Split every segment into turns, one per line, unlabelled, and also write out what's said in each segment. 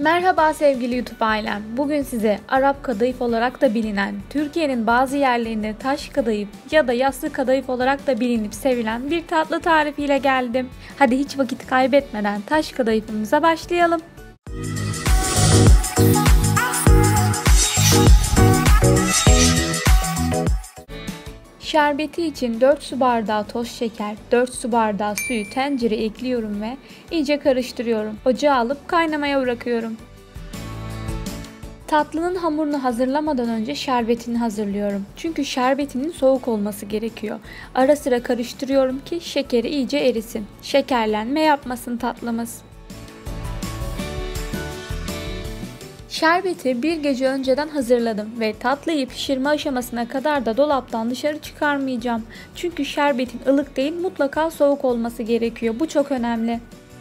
Merhaba sevgili YouTube ailem. Bugün size Arap kadayıf olarak da bilinen, Türkiye'nin bazı yerlerinde taş kadayıf ya da yassı kadayıf olarak da bilinip sevilen bir tatlı tarifiyle geldim. Hadi hiç vakit kaybetmeden taş kadayıfımıza başlayalım. Şerbeti için 4 su bardağı toz şeker, 4 su bardağı suyu tencereye ekliyorum ve iyice karıştırıyorum. Ocağa alıp kaynamaya bırakıyorum. Tatlının hamurunu hazırlamadan önce şerbetini hazırlıyorum. Çünkü şerbetinin soğuk olması gerekiyor. Ara sıra karıştırıyorum ki şekeri iyice erisin. Şekerlenme yapmasın tatlımız. Şerbeti bir gece önceden hazırladım ve tatlıyı pişirme aşamasına kadar da dolaptan dışarı çıkarmayacağım. Çünkü şerbetin ılık değil, mutlaka soğuk olması gerekiyor. Bu çok önemli.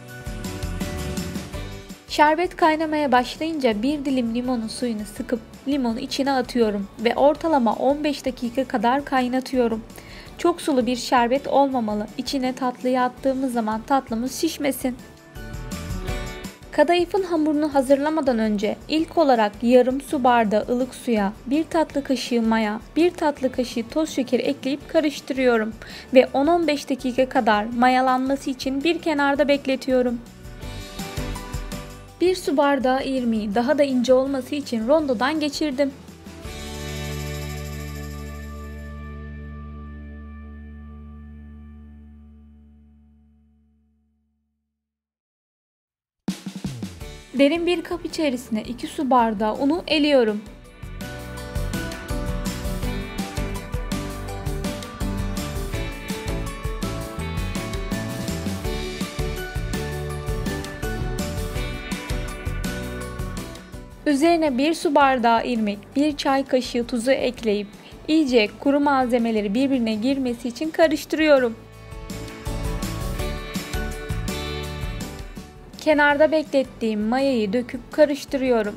Şerbet kaynamaya başlayınca bir dilim limonun suyunu sıkıp limonu içine atıyorum ve ortalama 15 dakika kadar kaynatıyorum. Çok sulu bir şerbet olmamalı. İçine tatlıyı attığımız zaman tatlımız şişmesin. Kadayıfın hamurunu hazırlamadan önce ilk olarak yarım su bardağı ılık suya 1 tatlı kaşığı maya, 1 tatlı kaşığı toz şekeri ekleyip karıştırıyorum ve 10-15 dakika kadar mayalanması için bir kenarda bekletiyorum. 1 su bardağı irmiği daha da ince olması için rondodan geçirdim. Derin bir kap içerisine 2 su bardağı unu eliyorum. Üzerine 1 su bardağı irmik, 1 çay kaşığı tuzu ekleyip iyice kuru malzemeleri birbirine girmesi için karıştırıyorum. Kenarda beklettiğim mayayı döküp karıştırıyorum.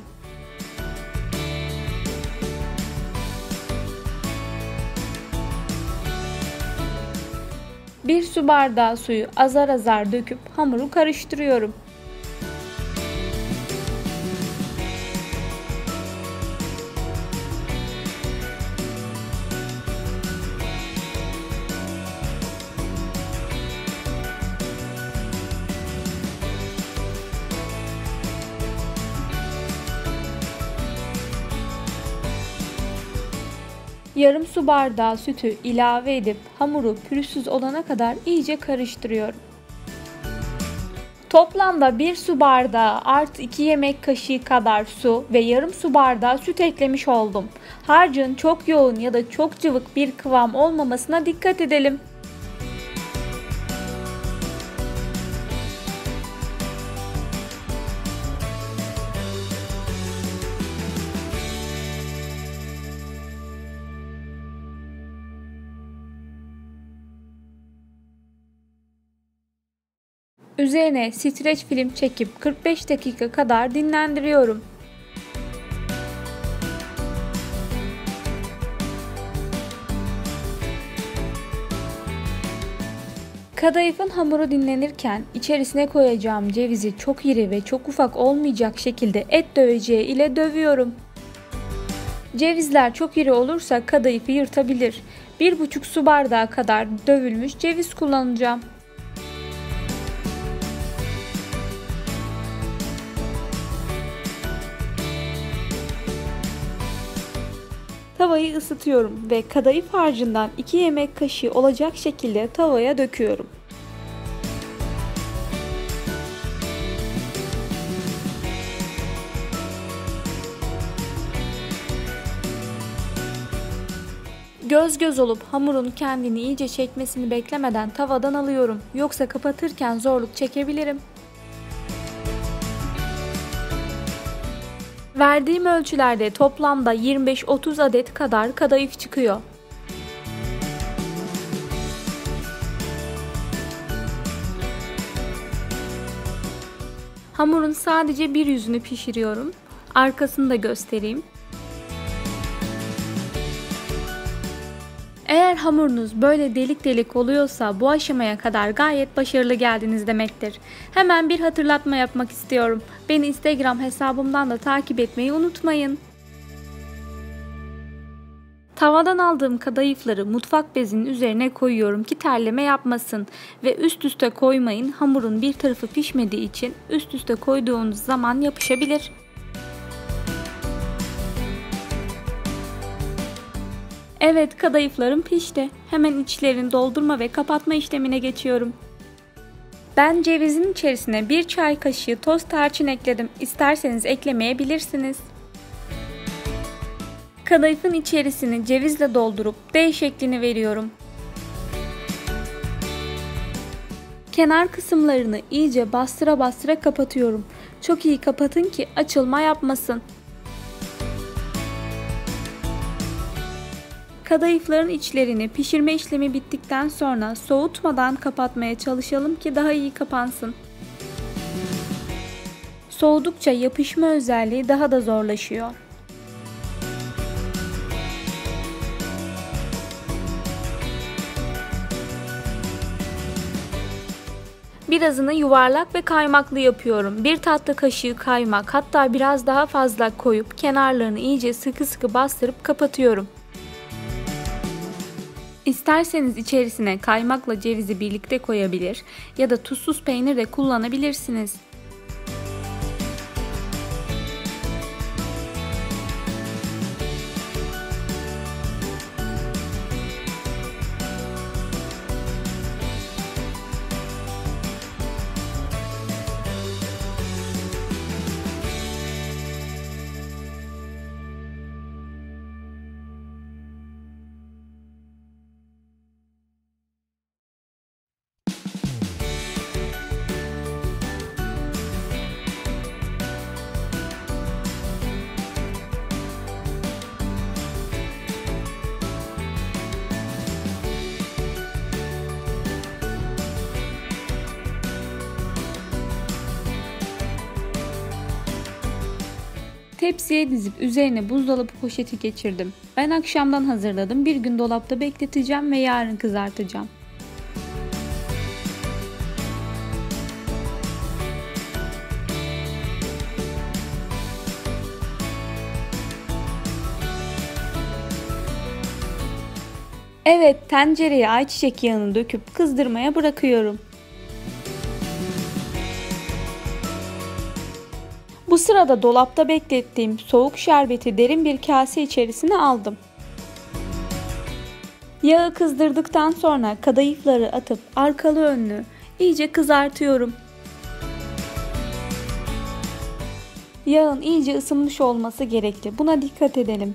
Bir su bardağı suyu azar azar döküp hamuru karıştırıyorum. Yarım su bardağı sütü ilave edip hamuru pürüzsüz olana kadar iyice karıştırıyorum. Toplamda 1 su bardağı artı 2 yemek kaşığı kadar su ve yarım su bardağı süt eklemiş oldum. Harcın çok yoğun ya da çok cıvık bir kıvam olmamasına dikkat edelim. Üzerine streç film çekip 45 dakika kadar dinlendiriyorum. Kadayıfın hamuru dinlenirken içerisine koyacağım cevizi çok iri ve çok ufak olmayacak şekilde et döveceği ile dövüyorum. Cevizler çok iri olursa kadayıfı yırtabilir. 1,5 su bardağı kadar dövülmüş ceviz kullanacağım. Tavayı ısıtıyorum ve kadayıf harcından 2 yemek kaşığı olacak şekilde tavaya döküyorum. Göz göz olup hamurun kendini iyice çekmesini beklemeden tavadan alıyorum. Yoksa kapatırken zorluk çekebilirim. Verdiğim ölçülerde toplamda 25-30 adet kadar kadayıf çıkıyor. Hamurun sadece bir yüzünü pişiriyorum. Arkasını da göstereyim. Eğer hamurunuz böyle delik delik oluyorsa bu aşamaya kadar gayet başarılı geldiniz demektir. Hemen bir hatırlatma yapmak istiyorum. Beni Instagram hesabımdan da takip etmeyi unutmayın. Tavadan aldığım kadayıfları mutfak bezinin üzerine koyuyorum ki terleme yapmasın ve üst üste koymayın. Hamurun bir tarafı pişmediği için üst üste koyduğunuz zaman yapışabilir. Evet, kadayıflarım pişti. Hemen içlerini doldurma ve kapatma işlemine geçiyorum. Ben cevizin içerisine 1 çay kaşığı toz tarçın ekledim. İsterseniz eklemeyebilirsiniz. Kadayıfın içerisini cevizle doldurup D şeklini veriyorum. Kenar kısımlarını iyice bastıra bastıra kapatıyorum. Çok iyi kapatın ki açılma yapmasın. Kadayıfların içlerini pişirme işlemi bittikten sonra soğutmadan kapatmaya çalışalım ki daha iyi kapansın. Soğudukça yapışma özelliği daha da zorlaşıyor. Birazını yuvarlak ve kaymaklı yapıyorum. 1 tatlı kaşığı kaymak, hatta biraz daha fazla koyup kenarlarını iyice sıkı sıkı bastırıp kapatıyorum. İsterseniz içerisine kaymakla cevizi birlikte koyabilir ya da tuzsuz peynir de kullanabilirsiniz. Tepsiye dizip üzerine buzdolabı poşeti geçirdim. Ben akşamdan hazırladım. Bir gün dolapta bekleteceğim ve yarın kızartacağım. Evet, tencereye ayçiçek yağını döküp kızdırmaya bırakıyorum. Bu sırada dolapta beklettiğim soğuk şerbeti derin bir kase içerisine aldım. Yağı kızdırdıktan sonra kadayıfları atıp arkalı önlü iyice kızartıyorum. Yağın iyice ısınmış olması gerekli. Buna dikkat edelim.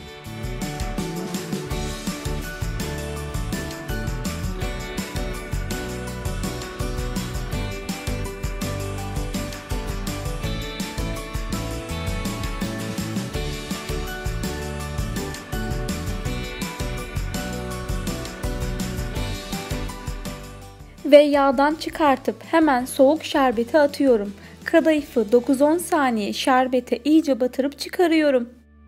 Ve yağdan çıkartıp hemen soğuk şerbeti atıyorum. Kadayıfı 9-10 saniye şerbete iyice batırıp çıkarıyorum.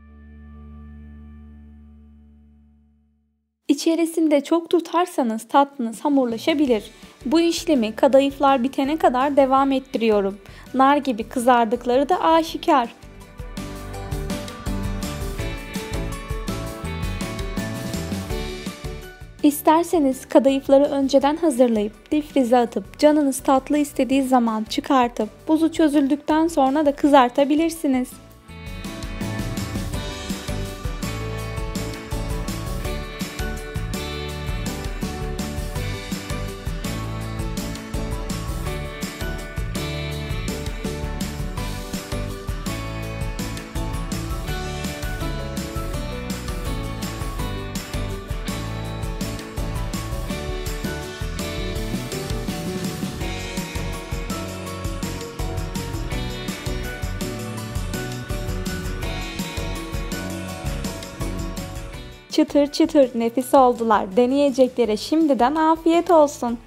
İçerisinde çok tutarsanız tatlınız hamurlaşabilir. Bu işlemi kadayıflar bitene kadar devam ettiriyorum. Nar gibi kızardıkları da aşikar. İsterseniz kadayıfları önceden hazırlayıp difrize atıp canınız tatlı istediği zaman çıkartıp buzu çözüldükten sonra da kızartabilirsiniz. Çıtır çıtır nefis oldular. Deneyeceklere şimdiden afiyet olsun.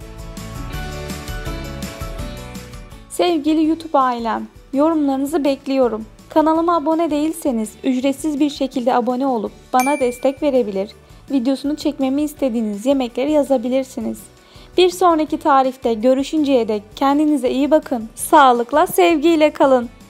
Sevgili YouTube ailem, yorumlarınızı bekliyorum. Kanalıma abone değilseniz ücretsiz bir şekilde abone olup bana destek verebilir. videosunu çekmemi istediğiniz yemekleri yazabilirsiniz. Bir sonraki tarifte görüşünceye dek kendinize iyi bakın. Sağlıkla, sevgiyle kalın.